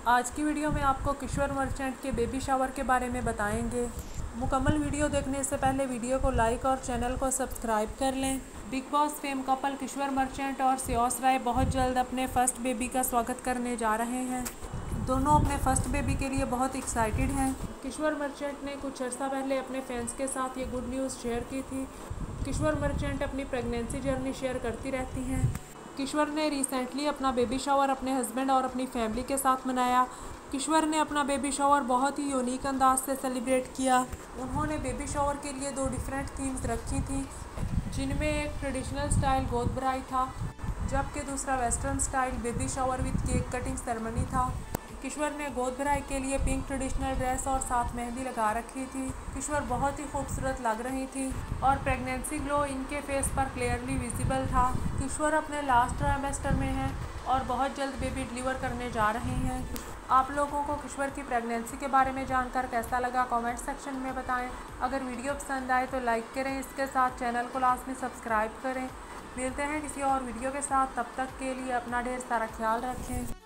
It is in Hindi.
आज की वीडियो में आपको किशोर मर्चेंट के बेबी शावर के बारे में बताएंगे। मुकम्मल वीडियो देखने से पहले वीडियो को लाइक और चैनल को सब्सक्राइब कर लें। Big boss fame couple Kishwer Merchant और श्रेयस राय बहुत जल्द अपने फर्स्ट बेबी का स्वागत करने जा रहे हैं। दोनों अपने फर्स्ट बेबी के लिए बहुत एक्साइटेड हैं। किशोर मर्चेंट ने कुछ अर्सा पहले अपने फैंस के साथ ये गुड न्यूज़ शेयर की थी। किशोर मर्चेंट अपनी प्रेगनेंसी जर्नी शेयर करती रहती हैं। किशोर ने रिसेंटली अपना बेबी शावर अपने हस्बैंड और अपनी फैमिली के साथ मनाया। किशोर ने अपना बेबी शावर बहुत ही यूनिक अंदाज से सेलिब्रेट किया। उन्होंने बेबी शावर के लिए 2 डिफरेंट थीम्स रखी थी, जिनमें एक ट्रेडिशनल स्टाइल गोद भराई था, जबकि दूसरा western style baby shower with cake cutting ceremony था। किशोर ने गोद भराई के लिए पिंक ट्रेडिशनल ड्रेस और साथ मेहंदी लगा रखी थी। किशोर बहुत ही खूबसूरत लग रही थी और प्रेगनेंसी ग्लो इनके फेस पर क्लियरली विजिबल था। किशोर अपने लास्ट ट्राइमेस्टर में हैं और बहुत जल्द बेबी डिलीवर करने जा रहे हैं। आप लोगों को किशोर की प्रेगनेंसी के बारे में जानकर कैसा लगा, कमेंट सेक्शन में बताएं। अगर वीडियो पसंद आए तो लाइक करें, इसके साथ चैनल को लाजमी सब्सक्राइब करें। मिलते हैं किसी और वीडियो के साथ, तब तक के लिए अपना ढेर सारा ख्याल रखें।